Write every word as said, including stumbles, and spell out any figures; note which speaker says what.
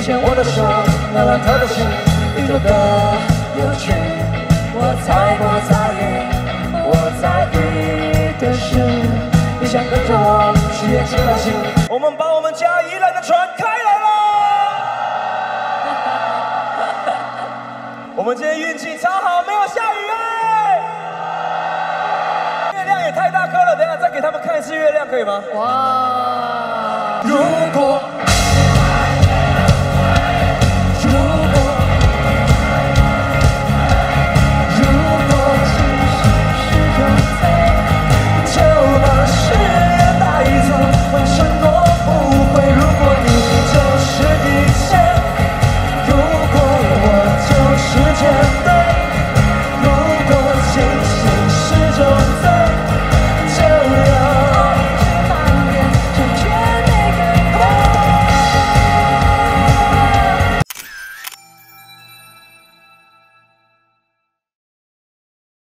Speaker 1: 牵我的手，暖暖透的心，宇宙的有趣，我才不在意，我在意的是，你想跟着我去远行的心。我们把我们家宜兰的船开来了。我们今天运气超好，没有下雨哎。月亮也太大颗了，等一下再给他们看一次月亮，可以吗？哇！